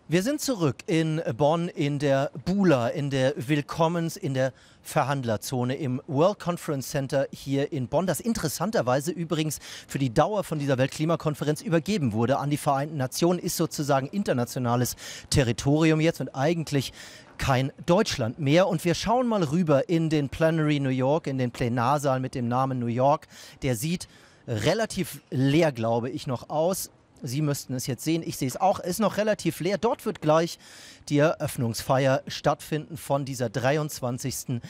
Wir sind zurück in Bonn, in der Bula, in der in der Verhandlerzone im World Conference Center hier in Bonn, das interessanterweise übrigens für die Dauer von dieser Weltklimakonferenz übergeben wurde an die Vereinten Nationen, ist sozusagen internationales Territorium jetzt und eigentlich kein Deutschland mehr. Und wir schauen mal rüber in den Plenary New York, in den Plenarsaal mit dem Namen New York. Der sieht relativ leer, glaube ich, noch aus. Sie müssten es jetzt sehen, ich sehe es auch, ist noch relativ leer. Dort wird gleich die Eröffnungsfeier stattfinden von dieser 23.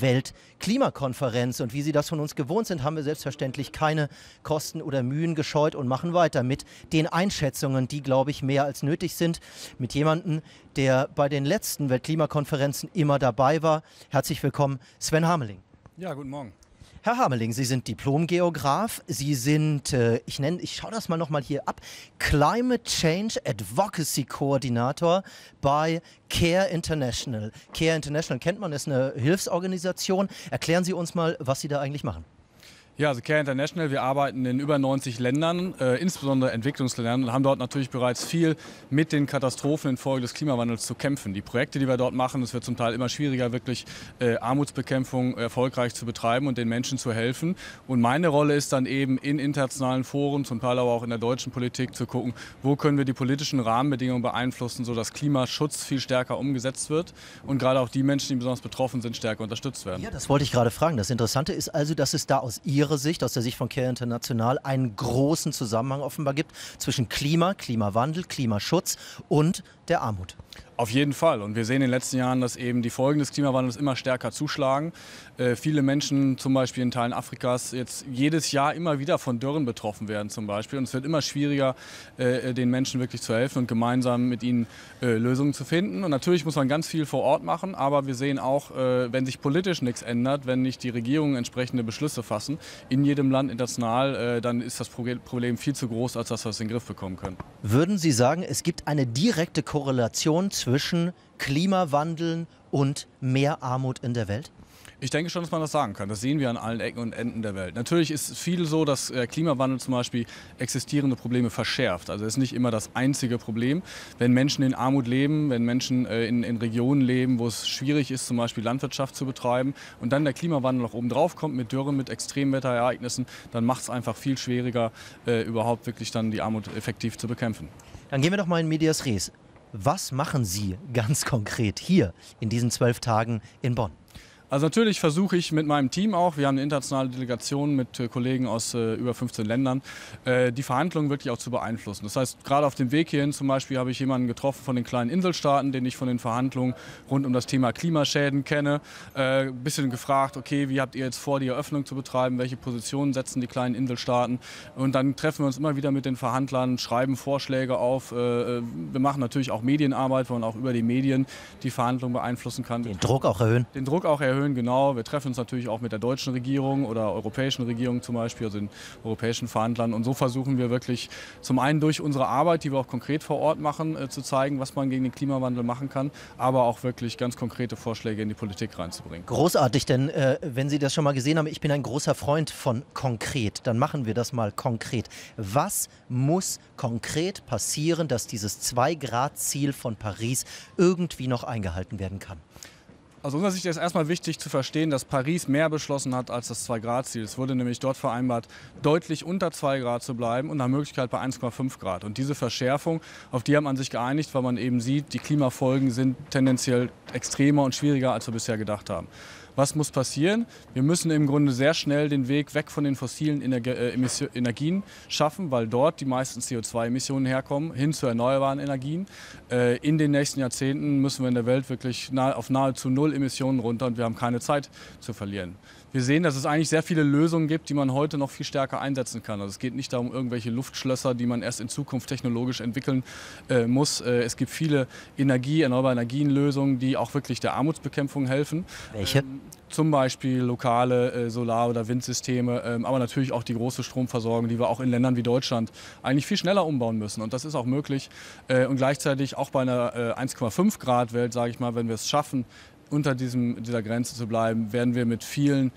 Weltklimakonferenz. Und wie Sie das von uns gewohnt sind, haben wir selbstverständlich keine Kosten oder Mühen gescheut und machen weiter mit den Einschätzungen, die, glaube ich, mehr als nötig sind. Mit jemandem, der bei den letzten Weltklimakonferenzen immer dabei war. Herzlich willkommen, Sven Hameling. Ja, guten Morgen. Herr Hameling, Sie sind Diplom-Geograf, Sie sind, ich schaue das mal nochmal hier ab, Climate Change Advocacy Koordinator bei CARE International. CARE International kennt man, ist eine Hilfsorganisation. Erklären Sie uns mal, was Sie da eigentlich machen. Ja, also CARE International, wir arbeiten in über 90 Ländern, insbesondere Entwicklungsländern, und haben dort natürlich bereits viel mit den Katastrophen infolge des Klimawandels zu kämpfen. Die Projekte, die wir dort machen, es wird zum Teil immer schwieriger, wirklich Armutsbekämpfung erfolgreich zu betreiben und den Menschen zu helfen. Und meine Rolle ist dann eben in internationalen Foren, zum Teil aber auch in der deutschen Politik, zu gucken, wo können wir die politischen Rahmenbedingungen beeinflussen, sodass Klimaschutz viel stärker umgesetzt wird und gerade auch die Menschen, die besonders betroffen sind, stärker unterstützt werden. Ja, das wollte ich gerade fragen. Das Interessante ist also, dass es da aus Ihrer Sicht, aus der Sicht von CARE International, einen großen Zusammenhang offenbar gibt zwischen Klima, Klimawandel, Klimaschutz und der Armut. Auf jeden Fall. Und wir sehen in den letzten Jahren, dass eben die Folgen des Klimawandels immer stärker zuschlagen. Viele Menschen, zum Beispiel in Teilen Afrikas, jetzt jedes Jahr immer wieder von Dürren betroffen werden zum Beispiel. Und es wird immer schwieriger, den Menschen wirklich zu helfen und gemeinsam mit ihnen Lösungen zu finden. Und natürlich muss man ganz viel vor Ort machen, aber wir sehen auch, wenn sich politisch nichts ändert, wenn nicht die Regierungen entsprechende Beschlüsse fassen, in jedem Land international, dann ist das Problem viel zu groß, als dass wir es in den Griff bekommen können. Würden Sie sagen, es gibt eine direkte Korrelation zwischen Klimawandel und mehr Armut in der Welt? Ich denke schon, dass man das sagen kann. Das sehen wir an allen Ecken und Enden der Welt. Natürlich ist es viel so, dass Klimawandel zum Beispiel existierende Probleme verschärft. Also es ist nicht immer das einzige Problem. Wenn Menschen in Armut leben, wenn Menschen in Regionen leben, wo es schwierig ist, zum Beispiel Landwirtschaft zu betreiben und dann der Klimawandel noch oben drauf kommt mit Dürren, mit Extremwetterereignissen, dann macht es einfach viel schwieriger, überhaupt wirklich dann die Armut effektiv zu bekämpfen. Dann gehen wir doch mal in Medias Res. Was machen Sie ganz konkret hier in diesen 12 Tagen in Bonn? Also natürlich versuche ich mit meinem Team auch, wir haben eine internationale Delegation mit Kollegen aus über 15 Ländern, die Verhandlungen wirklich auch zu beeinflussen. Das heißt, gerade auf dem Weg hierhin zum Beispiel habe ich jemanden getroffen von den kleinen Inselstaaten, den ich von den Verhandlungen rund um das Thema Klimaschäden kenne. Ein bisschen gefragt, okay, wie habt ihr jetzt vor, die Eröffnung zu betreiben, welche Positionen setzen die kleinen Inselstaaten? Und dann treffen wir uns immer wieder mit den Verhandlern, schreiben Vorschläge auf. Wir machen natürlich auch Medienarbeit, wo man auch über die Medien die Verhandlungen beeinflussen kann. Den Druck auch erhöhen? Den Druck auch erhöhen, genau. Wir treffen uns natürlich auch mit der deutschen Regierung oder europäischen Regierung zum Beispiel, also den europäischen Verhandlern. Und so versuchen wir wirklich zum einen durch unsere Arbeit, die wir auch konkret vor Ort machen, zu zeigen, was man gegen den Klimawandel machen kann, aber auch wirklich ganz konkrete Vorschläge in die Politik reinzubringen. Großartig, denn wenn Sie das schon mal gesehen haben, ich bin ein großer Freund von konkret. Dann machen wir das mal konkret. Was muss konkret passieren, dass dieses 2-Grad-Ziel von Paris irgendwie noch eingehalten werden kann? Aus unserer Sicht ist erstmal wichtig zu verstehen, dass Paris mehr beschlossen hat als das 2-Grad-Ziel. Es wurde nämlich dort vereinbart, deutlich unter 2 Grad zu bleiben und nach Möglichkeit bei 1,5 Grad. Und diese Verschärfung, auf die hat man sich geeinigt, weil man eben sieht, die Klimafolgen sind tendenziell extremer und schwieriger, als wir bisher gedacht haben. Was muss passieren? Wir müssen im Grunde sehr schnell den Weg weg von den fossilen Energien schaffen, weil dort die meisten CO2-Emissionen herkommen, hin zu erneuerbaren Energien. In den nächsten Jahrzehnten müssen wir in der Welt wirklich auf nahezu 0 Emissionen runter und wir haben keine Zeit zu verlieren. Wir sehen, dass es eigentlich sehr viele Lösungen gibt, die man heute noch viel stärker einsetzen kann. Also es geht nicht darum, irgendwelche Luftschlösser, die man erst in Zukunft technologisch entwickeln muss. Es gibt viele erneuerbare Energienlösungen, die auch wirklich der Armutsbekämpfung helfen. Welche? Zum Beispiel lokale Solar- oder Windsysteme, aber natürlich auch die große Stromversorgung, die wir auch in Ländern wie Deutschland eigentlich viel schneller umbauen müssen. Und das ist auch möglich. Und gleichzeitig auch bei einer 1,5 Grad Welt, sage ich mal, wenn wir es schaffen, unter dieser Grenze zu bleiben, werden wir mit vielen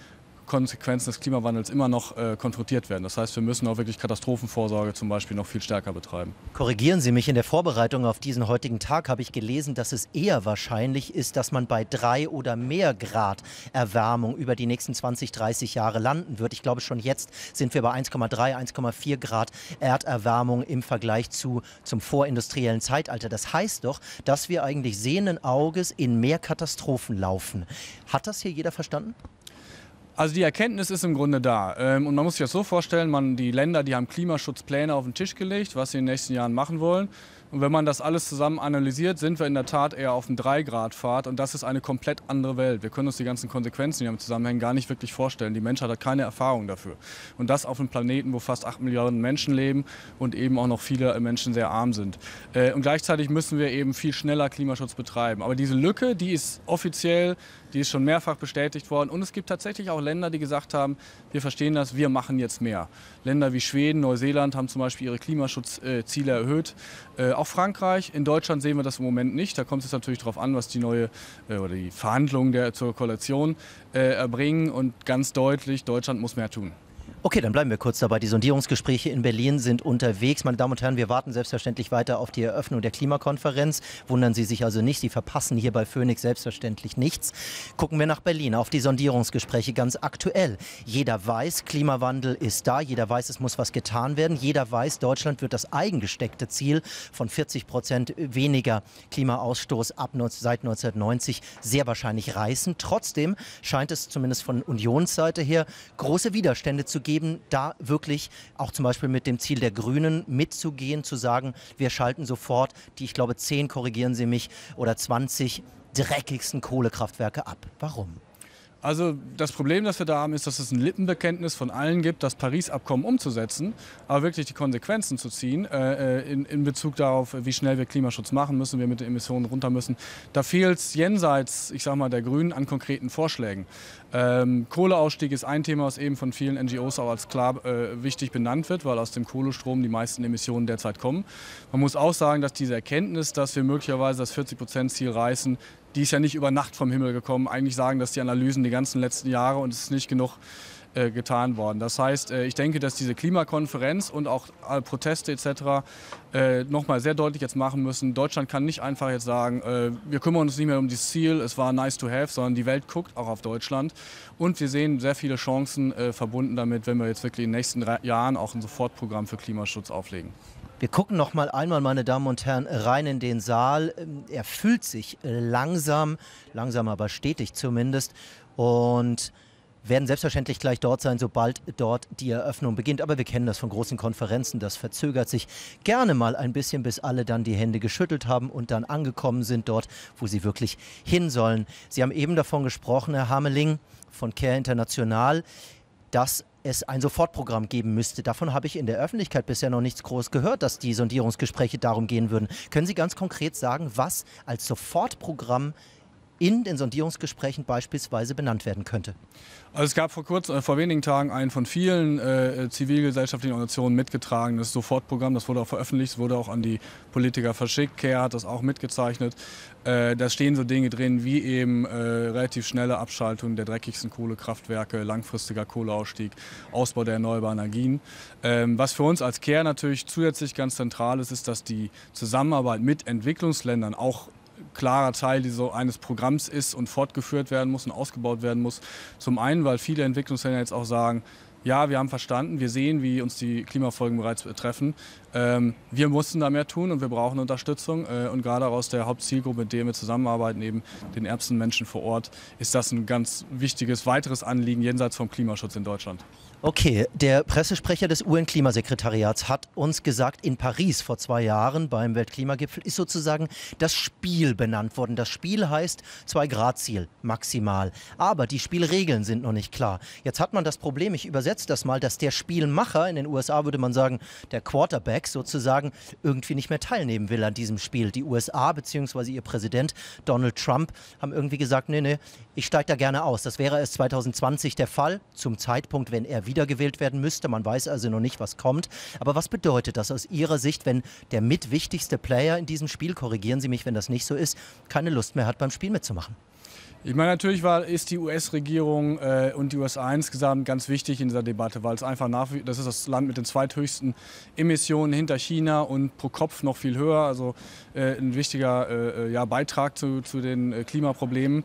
Konsequenzen des Klimawandels immer noch konfrontiert werden. Das heißt, wir müssen auch wirklich Katastrophenvorsorge zum Beispiel noch viel stärker betreiben. Korrigieren Sie mich, in der Vorbereitung auf diesen heutigen Tag habe ich gelesen, dass es eher wahrscheinlich ist, dass man bei 3 oder mehr Grad Erwärmung über die nächsten 20, 30 Jahre landen wird. Ich glaube, schon jetzt sind wir bei 1,3, 1,4 Grad Erderwärmung im Vergleich zum vorindustriellen Zeitalter. Das heißt doch, dass wir eigentlich sehenden Auges in mehr Katastrophen laufen. Hat das hier jeder verstanden? Also die Erkenntnis ist im Grunde da. Und man muss sich das so vorstellen, die Länder, die haben Klimaschutzpläne auf den Tisch gelegt, was sie in den nächsten Jahren machen wollen. Und wenn man das alles zusammen analysiert, sind wir in der Tat eher auf einem 3-Grad-Pfad. Und das ist eine komplett andere Welt. Wir können uns die ganzen Konsequenzen, die damit zusammenhängen, gar nicht wirklich vorstellen. Die Menschheit hat keine Erfahrung dafür. Und das auf einem Planeten, wo fast 8 Milliarden Menschen leben und eben auch noch viele Menschen sehr arm sind. Und gleichzeitig müssen wir eben viel schneller Klimaschutz betreiben. Aber diese Lücke, die ist offiziell, die ist schon mehrfach bestätigt worden. Und es gibt tatsächlich auch Länder, die gesagt haben, wir verstehen das, wir machen jetzt mehr. Länder wie Schweden, Neuseeland haben zum Beispiel ihre Klimaschutzziele erhöht. Auch Frankreich, in Deutschland sehen wir das im Moment nicht. Da kommt es natürlich darauf an, was die die Verhandlungen zur Koalition erbringen. Und ganz deutlich, Deutschland muss mehr tun. Okay, dann bleiben wir kurz dabei. Die Sondierungsgespräche in Berlin sind unterwegs. Meine Damen und Herren, wir warten selbstverständlich weiter auf die Eröffnung der Klimakonferenz. Wundern Sie sich also nicht, Sie verpassen hier bei Phoenix selbstverständlich nichts. Gucken wir nach Berlin, auf die Sondierungsgespräche ganz aktuell. Jeder weiß, Klimawandel ist da. Jeder weiß, es muss was getan werden. Jeder weiß, Deutschland wird das eigengesteckte Ziel von 40% weniger Klimaausstoß seit 1990 sehr wahrscheinlich reißen. Trotzdem scheint es zumindest von Unionsseite her große Widerstände zu geben, da wirklich auch zum Beispiel mit dem Ziel der Grünen mitzugehen, zu sagen, wir schalten sofort die, ich glaube 10, korrigieren Sie mich, oder 20 dreckigsten Kohlekraftwerke ab. Warum? Also das Problem, das wir da haben, ist, dass es ein Lippenbekenntnis von allen gibt, das Paris-Abkommen umzusetzen, aber wirklich die Konsequenzen zu ziehen in Bezug darauf, wie schnell wir Klimaschutz machen müssen, wir mit den Emissionen runter müssen. Da fehlt es jenseits, ich sag mal, der Grünen an konkreten Vorschlägen. Kohleausstieg ist ein Thema, was eben von vielen NGOs auch als klar wichtig benannt wird, weil aus dem Kohlestrom die meisten Emissionen derzeit kommen. Man muss auch sagen, dass diese Erkenntnis, dass wir möglicherweise das 40%-Ziel reißen, die ist ja nicht über Nacht vom Himmel gekommen. Eigentlich sagen das die Analysen die ganzen letzten Jahre und es ist nicht genug getan worden. Das heißt, ich denke, dass diese Klimakonferenz und auch Proteste etc. Nochmal sehr deutlich jetzt machen müssen. Deutschland kann nicht einfach jetzt sagen, wir kümmern uns nicht mehr um dieses Ziel, es war nice to have, sondern die Welt guckt auch auf Deutschland. Und wir sehen sehr viele Chancen verbunden damit, wenn wir jetzt wirklich in den nächsten Jahren auch ein Sofortprogramm für Klimaschutz auflegen. Wir gucken noch mal einmal, meine Damen und Herren, rein in den Saal. Er füllt sich langsam aber stetig zumindest, und werden selbstverständlich gleich dort sein, sobald dort die Eröffnung beginnt. Aber wir kennen das von großen Konferenzen, das verzögert sich gerne mal ein bisschen, bis alle dann die Hände geschüttelt haben und dann angekommen sind dort, wo sie wirklich hin sollen. Sie haben eben davon gesprochen, Herr Hameling von Care International, dass es ein Sofortprogramm geben müsste. Davon habe ich in der Öffentlichkeit bisher noch nichts groß gehört, dass die Sondierungsgespräche darum gehen würden. Können Sie ganz konkret sagen, was als Sofortprogramm in den Sondierungsgesprächen beispielsweise benannt werden könnte? Also es gab vor wenigen Tagen ein von vielen zivilgesellschaftlichen Organisationen mitgetragenes Sofortprogramm. Das wurde auch veröffentlicht, wurde auch an die Politiker verschickt. CARE hat das auch mitgezeichnet. Da stehen so Dinge drin wie eben relativ schnelle Abschaltung der dreckigsten Kohlekraftwerke, langfristiger Kohleausstieg, Ausbau der erneuerbaren Energien. Was für uns als CARE natürlich zusätzlich ganz zentral ist, ist, dass die Zusammenarbeit mit Entwicklungsländern auch klarer Teil eines Programms ist und fortgeführt werden muss und ausgebaut werden muss. Zum einen, weil viele Entwicklungsländer jetzt auch sagen, ja, wir haben verstanden, wir sehen, wie uns die Klimafolgen bereits betreffen. Wir mussten da mehr tun und wir brauchen Unterstützung. Und gerade aus der Hauptzielgruppe, mit der wir zusammenarbeiten, eben den ärmsten Menschen vor Ort, ist das ein ganz wichtiges weiteres Anliegen jenseits vom Klimaschutz in Deutschland. Okay, der Pressesprecher des UN-Klimasekretariats hat uns gesagt, in Paris vor 2 Jahren beim Weltklimagipfel ist sozusagen das Spiel benannt worden. Das Spiel heißt 2-Grad-Ziel maximal. Aber die Spielregeln sind noch nicht klar. Jetzt hat man das Problem, ich übersetze das mal, dass der Spielmacher, in den USA würde man sagen, der Quarterback sozusagen, irgendwie nicht mehr teilnehmen will an diesem Spiel. Die USA bzw. ihr Präsident Donald Trump haben irgendwie gesagt, nee, ich steige da gerne aus. Das wäre erst 2020 der Fall, zum Zeitpunkt, wenn er wiedergewählt werden müsste. Man weiß also noch nicht, was kommt. Aber was bedeutet das aus Ihrer Sicht, wenn der mitwichtigste Player in diesem Spiel, korrigieren Sie mich, wenn das nicht so ist, keine Lust mehr hat, beim Spiel mitzumachen? Ich meine, natürlich ist die US-Regierung und die USA insgesamt ganz wichtig in dieser Debatte, weil es einfach das ist das Land mit den zweithöchsten Emissionen hinter China und pro Kopf noch viel höher, also ein wichtiger Beitrag zu den Klimaproblemen.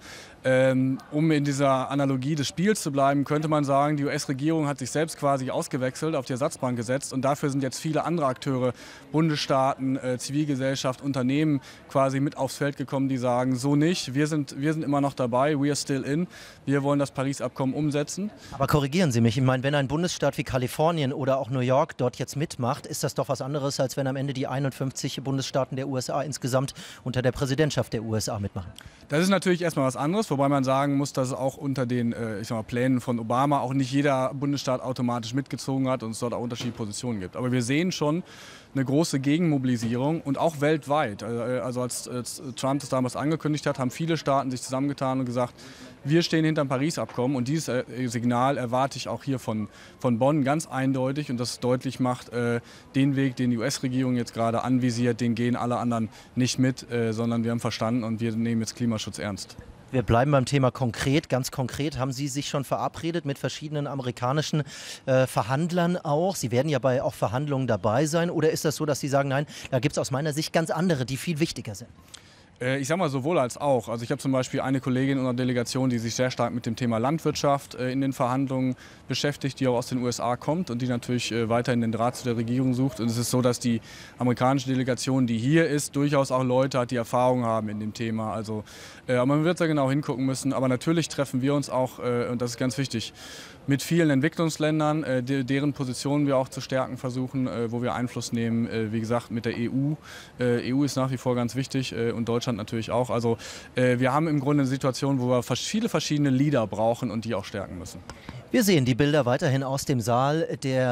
Um in dieser Analogie des Spiels zu bleiben, könnte man sagen, die US-Regierung hat sich selbst quasi ausgewechselt, auf die Ersatzbank gesetzt und dafür sind jetzt viele andere Akteure, Bundesstaaten, Zivilgesellschaft, Unternehmen quasi mit aufs Feld gekommen, die sagen, so nicht, wir sind immer noch dabei, we are still in, wir wollen das Paris-Abkommen umsetzen. Aber korrigieren Sie mich, ich meine, wenn ein Bundesstaat wie Kalifornien oder auch New York dort jetzt mitmacht, ist das doch was anderes, als wenn am Ende die 51 Bundesstaaten der USA insgesamt unter der Präsidentschaft der USA mitmachen. Das ist natürlich erstmal was anderes, wobei man sagen muss, dass es auch unter den Plänen von Obama auch nicht jeder Bundesstaat automatisch mitgezogen hat und es dort auch unterschiedliche Positionen gibt. Aber wir sehen schon eine große Gegenmobilisierung und auch weltweit. Also als Trump das damals angekündigt hat, haben viele Staaten sich zusammengetan und gesagt, wir stehen hinter dem Paris-Abkommen und dieses Signal erwarte ich auch hier von Bonn ganz eindeutig und das deutlich macht, den Weg, den die US-Regierung jetzt gerade anvisiert, den gehen alle anderen nicht mit, sondern wir haben verstanden und wir nehmen jetzt Klimaschutz ernst. Wir bleiben beim Thema konkret. Ganz konkret, haben Sie sich schon verabredet mit verschiedenen amerikanischen Verhandlern auch? Sie werden ja bei auch Verhandlungen dabei sein. Oder ist das so, dass Sie sagen, nein, da gibt es aus meiner Sicht ganz andere, die viel wichtiger sind? Ich sage mal sowohl als auch. Also ich habe zum Beispiel eine Kollegin in unserer Delegation, die sich sehr stark mit dem Thema Landwirtschaft in den Verhandlungen beschäftigt, die auch aus den USA kommt und die natürlich weiterhin den Draht zu der Regierung sucht. Und es ist so, dass die amerikanische Delegation, die hier ist, durchaus auch Leute hat, die Erfahrung haben in dem Thema. Also man wird da genau hingucken müssen. Aber natürlich treffen wir uns auch, und das ist ganz wichtig, mit vielen Entwicklungsländern, deren Positionen wir auch zu stärken versuchen, wo wir Einfluss nehmen. Wie gesagt, mit der EU. EU ist nach wie vor ganz wichtig und Deutschland natürlich auch. Also wir haben im Grunde eine Situation, wo wir viele verschiedene Leader brauchen und die auch stärken müssen. Wir sehen die Bilder weiterhin aus dem Saal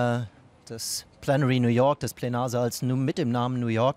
des Plenary New York, des Plenarsaals mit dem Namen New York.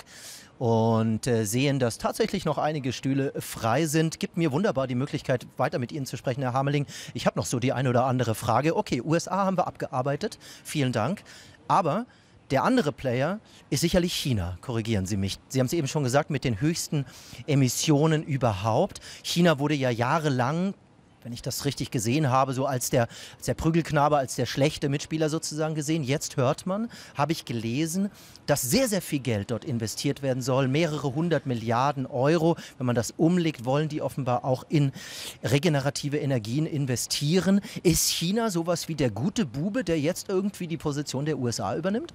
Und sehen, dass tatsächlich noch einige Stühle frei sind. Gibt mir wunderbar die Möglichkeit, weiter mit Ihnen zu sprechen, Herr Hameling. Ich habe noch so die eine oder andere Frage. Okay, USA haben wir abgearbeitet. Vielen Dank. Aber der andere Player ist sicherlich China. Korrigieren Sie mich. Sie haben es eben schon gesagt, mit den höchsten Emissionen überhaupt. China wurde ja jahrelang, wenn ich das richtig gesehen habe, so als der Prügelknabe, als der schlechte Mitspieler sozusagen gesehen. Jetzt hört man, habe ich gelesen, dass sehr, sehr viel Geld dort investiert werden soll, mehrere 100 Milliarden Euro. Wenn man das umlegt, wollen die offenbar auch in regenerative Energien investieren. Ist China sowas wie der gute Bube, der jetzt irgendwie die Position der USA übernimmt?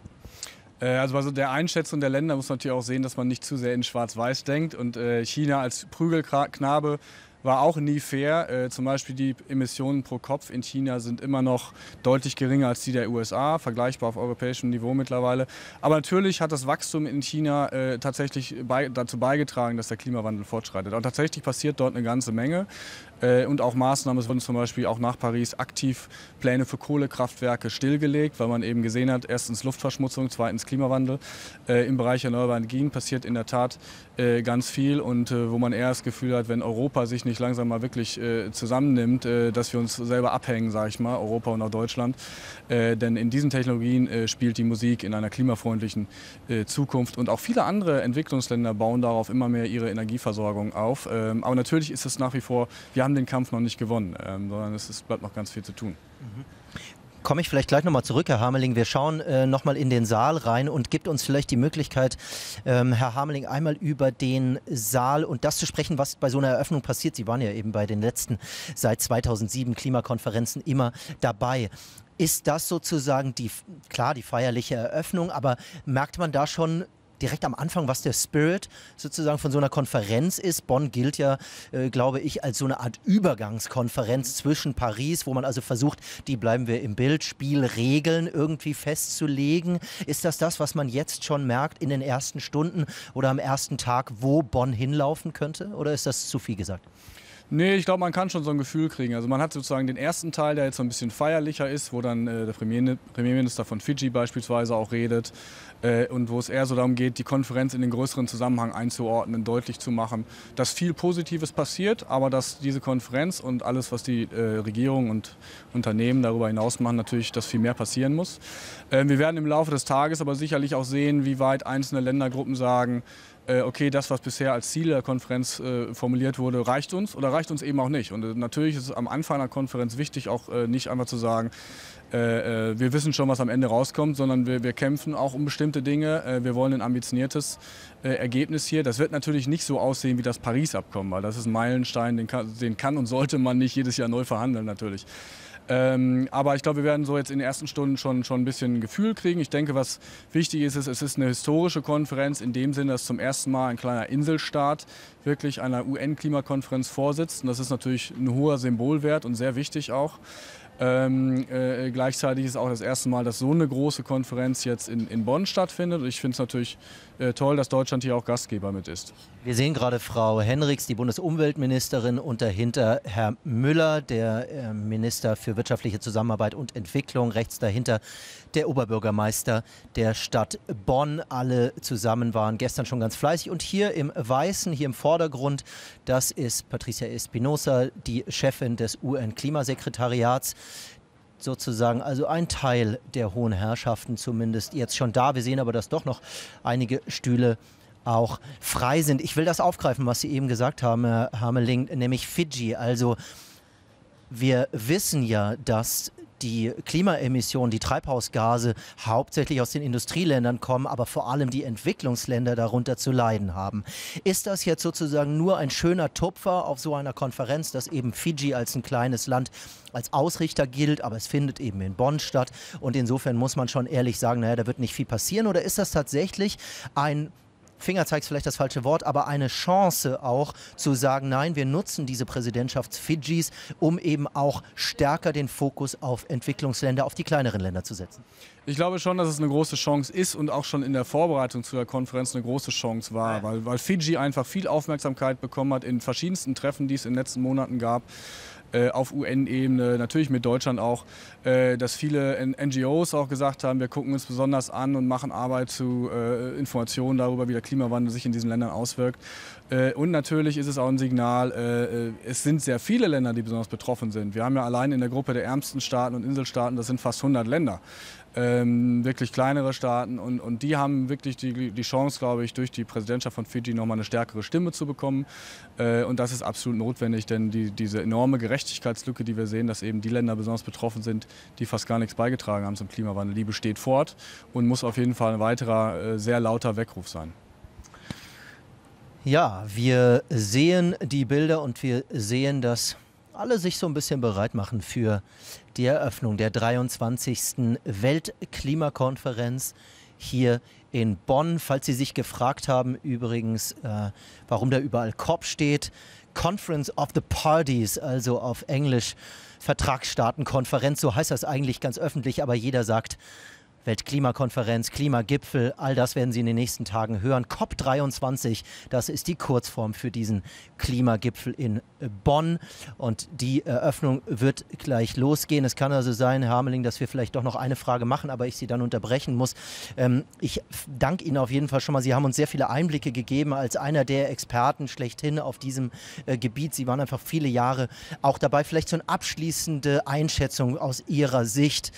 Also bei der Einschätzung der Länder muss man natürlich auch sehen, dass man nicht zu sehr in Schwarz-Weiß denkt. Und China als Prügelknabe war auch nie fair. Zum Beispiel die Emissionen pro Kopf in China sind immer noch deutlich geringer als die der USA, vergleichbar auf europäischem Niveau mittlerweile. Aber natürlich hat das Wachstum in China tatsächlich dazu beigetragen, dass der Klimawandel fortschreitet. Und tatsächlich passiert dort eine ganze Menge. Und auch Maßnahmen, es wurden zum Beispiel auch nach Paris aktiv Pläne für Kohlekraftwerke stillgelegt, weil man eben gesehen hat, erstens Luftverschmutzung, zweitens Klimawandel. Im Bereich erneuerbarer Energien passiert in der Tat ganz viel und wo man eher das Gefühl hat, wenn Europa sich nicht langsam mal wirklich zusammennimmt, dass wir uns selber abhängen, sage ich mal, Europa und auch Deutschland. Denn in diesen Technologien spielt die Musik in einer klimafreundlichen Zukunft und auch viele andere Entwicklungsländer bauen darauf immer mehr ihre Energieversorgung auf. Aber natürlich ist es nach wie vor, wir haben den Kampf noch nicht gewonnen, sondern es bleibt noch ganz viel zu tun. Komme ich vielleicht gleich nochmal zurück, Herr Hameling. Wir schauen nochmal in den Saal rein und gibt uns vielleicht die Möglichkeit, Herr Hameling, einmal über den Saal und das zu sprechen, was bei so einer Eröffnung passiert. Sie waren ja eben bei den letzten, seit 2007 Klimakonferenzen immer dabei. Ist das sozusagen die feierliche Eröffnung, aber merkt man da schon direkt am Anfang, was der Spirit sozusagen von so einer Konferenz ist? Bonn gilt ja, glaube ich, als so eine Art Übergangskonferenz zwischen Paris, wo man also versucht, die bleiben wir im Bild, Spielregeln irgendwie festzulegen. Ist das, was man jetzt schon merkt in den ersten Stunden oder am ersten Tag, wo Bonn hinlaufen könnte? Oder ist das zu viel gesagt? Nee, ich glaube, man kann schon so ein Gefühl kriegen. Also man hat sozusagen den ersten Teil, der jetzt so ein bisschen feierlicher ist, wo dann der Premierminister von Fidschi beispielsweise auch redet und wo es eher so darum geht, die Konferenz in den größeren Zusammenhang einzuordnen, deutlich zu machen, dass viel Positives passiert, aber dass diese Konferenz und alles, was die Regierung und Unternehmen darüber hinaus machen, natürlich, dass viel mehr passieren muss. Wir werden im Laufe des Tages aber sicherlich auch sehen, wie weit einzelne Ländergruppen sagen, okay, das, was bisher als Ziel der Konferenz formuliert wurde, reicht uns oder reicht uns eben auch nicht. Und natürlich ist es am Anfang einer Konferenz wichtig, auch nicht einfach zu sagen, wir wissen schon, was am Ende rauskommt, sondern wir kämpfen auch um bestimmte Dinge. Wir wollen ein ambitioniertes Ergebnis hier. Das wird natürlich nicht so aussehen wie das Paris-Abkommen, weil das ist ein Meilenstein, den kann und sollte man nicht jedes Jahr neu verhandeln natürlich. Aber ich glaube, wir werden so jetzt in den ersten Stunden schon ein bisschen Gefühl kriegen. Ich denke, was wichtig ist, es ist eine historische Konferenz in dem Sinne, dass zum ersten Mal ein kleiner Inselstaat wirklich einer UN-Klimakonferenz vorsitzt. Und das ist natürlich ein hoher Symbolwert und sehr wichtig auch. Gleichzeitig ist auch das erste Mal, dass so eine große Konferenz jetzt in Bonn stattfindet. Und ich finde es natürlich toll, dass Deutschland hier auch Gastgeber mit ist. Wir sehen gerade Frau Henriks, die Bundesumweltministerin, und dahinter Herr Müller, der Minister für wirtschaftliche Zusammenarbeit und Entwicklung. Rechts dahinter der Oberbürgermeister der Stadt Bonn. Alle zusammen waren gestern schon ganz fleißig. Und hier im Weißen, hier im Vordergrund, das ist Patricia Espinosa, die Chefin des UN-Klimasekretariats. Sozusagen also ein Teil der hohen Herrschaften zumindest jetzt schon da. Wir sehen aber, dass doch noch einige Stühle auch frei sind. Ich will das aufgreifen, was Sie eben gesagt haben, Herr Hameling, nämlich Fidschi. Also wir wissen ja, dass die Klimaemissionen, die Treibhausgase hauptsächlich aus den Industrieländern kommen, aber vor allem die Entwicklungsländer darunter zu leiden haben. Ist das jetzt sozusagen nur ein schöner Tupfer auf so einer Konferenz, dass eben Fidschi als ein kleines Land als Ausrichter gilt, aber es findet eben in Bonn statt und insofern muss man schon ehrlich sagen, naja, da wird nicht viel passieren, oder ist das tatsächlich ein Fingerzeig ist vielleicht das falsche Wort, aber eine Chance auch zu sagen, nein, wir nutzen diese Präsidentschaft Fidschis, um eben auch stärker den Fokus auf Entwicklungsländer, auf die kleineren Länder zu setzen? Ich glaube schon, dass es eine große Chance ist und auch schon in der Vorbereitung zu der Konferenz eine große Chance war, weil Fidschi einfach viel Aufmerksamkeit bekommen hat in verschiedensten Treffen, die es in den letzten Monaten gab. Auf UN-Ebene, natürlich mit Deutschland auch, dass viele NGOs auch gesagt haben, wir gucken uns besonders an und machen Arbeit zu Informationen darüber, wie der Klimawandel sich in diesen Ländern auswirkt. Und natürlich ist es auch ein Signal, es sind sehr viele Länder, die besonders betroffen sind. Wir haben ja allein in der Gruppe der ärmsten Staaten und Inselstaaten, das sind fast 100 Länder. Wirklich kleinere Staaten und die haben wirklich die Chance, glaube ich, durch die Präsidentschaft von Fidschi nochmal eine stärkere Stimme zu bekommen. Und das ist absolut notwendig, denn diese enorme Gerechtigkeitslücke, die wir sehen, dass eben die Länder besonders betroffen sind, die fast gar nichts beigetragen haben zum Klimawandel, die besteht fort und muss auf jeden Fall ein weiterer sehr lauter Weckruf sein. Ja, wir sehen die Bilder und wir sehen, dass alle sich so ein bisschen bereit machen für die Eröffnung der 23. Weltklimakonferenz hier in Bonn. Falls Sie sich gefragt haben übrigens, warum da überall COP steht, Conference of the Parties, also auf Englisch Vertragsstaatenkonferenz, so heißt das eigentlich ganz öffentlich, aber jeder sagt Weltklimakonferenz, Klimagipfel, all das werden Sie in den nächsten Tagen hören. COP23, das ist die Kurzform für diesen Klimagipfel in Bonn. Und die Eröffnung wird gleich losgehen. Es kann also sein, Herr Hameling, dass wir vielleicht doch noch eine Frage machen, aber ich Sie dann unterbrechen muss. Ich danke Ihnen auf jeden Fall schon mal. Sie haben uns sehr viele Einblicke gegeben als einer der Experten schlechthin auf diesem Gebiet. Sie waren einfach viele Jahre auch dabei. Vielleicht so eine abschließende Einschätzung aus Ihrer Sicht.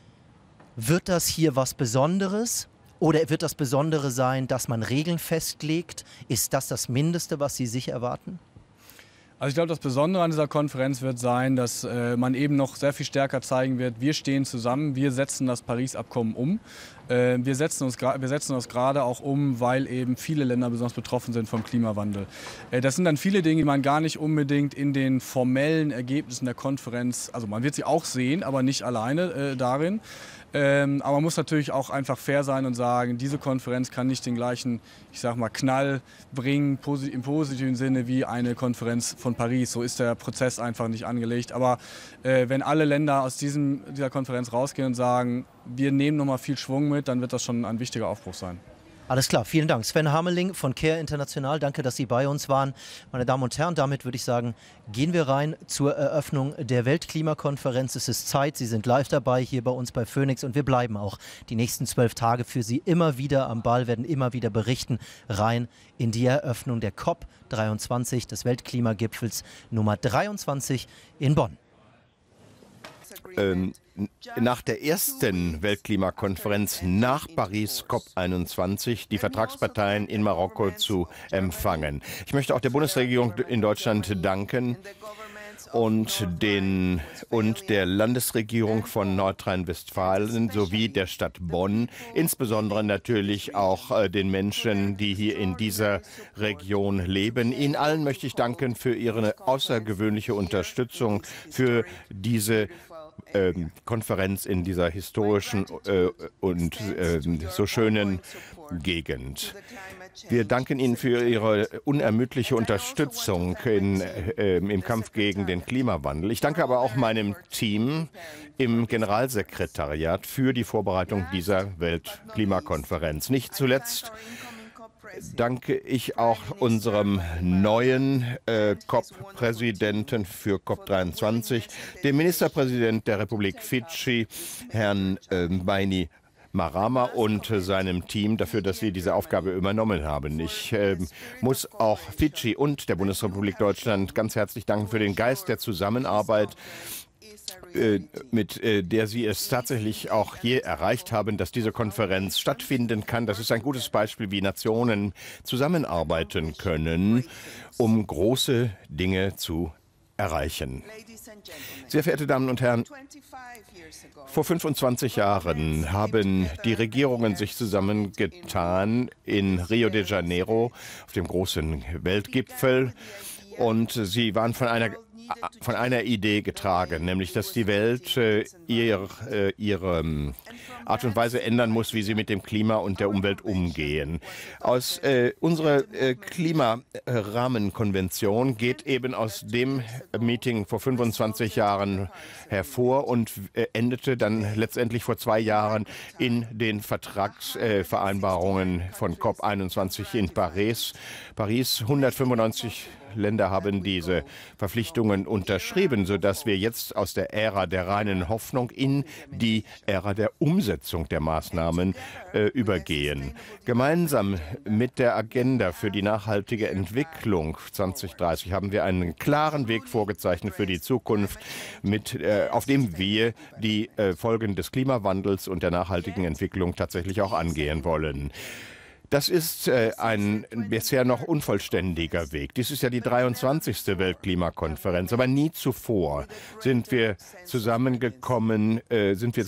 Wird das hier was Besonderes oder wird das Besondere sein, dass man Regeln festlegt? Ist das das Mindeste, was Sie sich erwarten? Also ich glaube, das Besondere an dieser Konferenz wird sein, dass man eben noch sehr viel stärker zeigen wird, wir stehen zusammen, wir setzen das Paris-Abkommen um. Wir setzen uns gerade auch um, weil eben viele Länder besonders betroffen sind vom Klimawandel. Das sind dann viele Dinge, die man gar nicht unbedingt in den formellen Ergebnissen der Konferenz, also man wird sie auch sehen, aber nicht alleine darin. Aber man muss natürlich auch einfach fair sein und sagen, diese Konferenz kann nicht den gleichen, ich sag mal, Knall bringen, im positiven Sinne wie eine Konferenz von Paris. So ist der Prozess einfach nicht angelegt. Aber wenn alle Länder aus dieser Konferenz rausgehen und sagen, wir nehmen nochmal viel Schwung mit, dann wird das schon ein wichtiger Aufbruch sein. Alles klar, vielen Dank. Sven Hameling von CARE International, danke, dass Sie bei uns waren. Meine Damen und Herren, damit würde ich sagen, gehen wir rein zur Eröffnung der Weltklimakonferenz. Es ist Zeit, Sie sind live dabei hier bei uns bei Phoenix und wir bleiben auch die nächsten 12 Tage für Sie immer wieder am Ball, werden immer wieder berichten, rein in die Eröffnung der COP23, des Weltklimagipfels Nummer 23 in Bonn. nach der ersten Weltklimakonferenz nach Paris COP21 die Vertragsparteien in Marokko zu empfangen. Ich möchte auch der Bundesregierung in Deutschland danken und der Landesregierung von Nordrhein-Westfalen sowie der Stadt Bonn, insbesondere natürlich auch den Menschen, die hier in dieser Region leben. Ihnen allen möchte ich danken für Ihre außergewöhnliche Unterstützung für diese Konferenz in dieser historischen und so schönen Gegend. Wir danken Ihnen für Ihre unermüdliche Unterstützung im Kampf gegen den Klimawandel. Ich danke aber auch meinem Team im Generalsekretariat für die Vorbereitung dieser Weltklimakonferenz. Nicht zuletzt danke ich auch unserem neuen COP-Präsidenten für COP23, dem Ministerpräsident der Republik Fidschi, Herrn Bainimarama, und seinem Team dafür, dass sie diese Aufgabe übernommen haben. Ich muss auch Fidschi und der Bundesrepublik Deutschland ganz herzlich danken für den Geist der Zusammenarbeit, mit der Sie es tatsächlich auch je erreicht haben, dass diese Konferenz stattfinden kann. Das ist ein gutes Beispiel, wie Nationen zusammenarbeiten können, um große Dinge zu erreichen. Sehr verehrte Damen und Herren, vor 25 Jahren haben die Regierungen sich zusammengetan in Rio de Janeiro auf dem großen Weltgipfel, und sie waren von einer Idee getragen, nämlich dass die Welt ihre Art und Weise ändern muss, wie sie mit dem Klima und der Umwelt umgehen. Unsere Klimarahmenkonvention geht eben aus dem Meeting vor 25 Jahren hervor und endete dann letztendlich vor 2 Jahren in den Vertragsvereinbarungen von COP21 in Paris. 195 Länder haben diese Verpflichtungen unterschrieben, sodass wir jetzt aus der Ära der reinen Hoffnung in die Ära der Umsetzung der Maßnahmen übergehen. Gemeinsam mit der Agenda für die nachhaltige Entwicklung 2030 haben wir einen klaren Weg vorgezeichnet für die Zukunft, auf dem wir die Folgen des Klimawandels und der nachhaltigen Entwicklung tatsächlich auch angehen wollen. Das ist ein bisher noch unvollständiger Weg. Dies ist ja die 23. Weltklimakonferenz, aber nie zuvor sind wir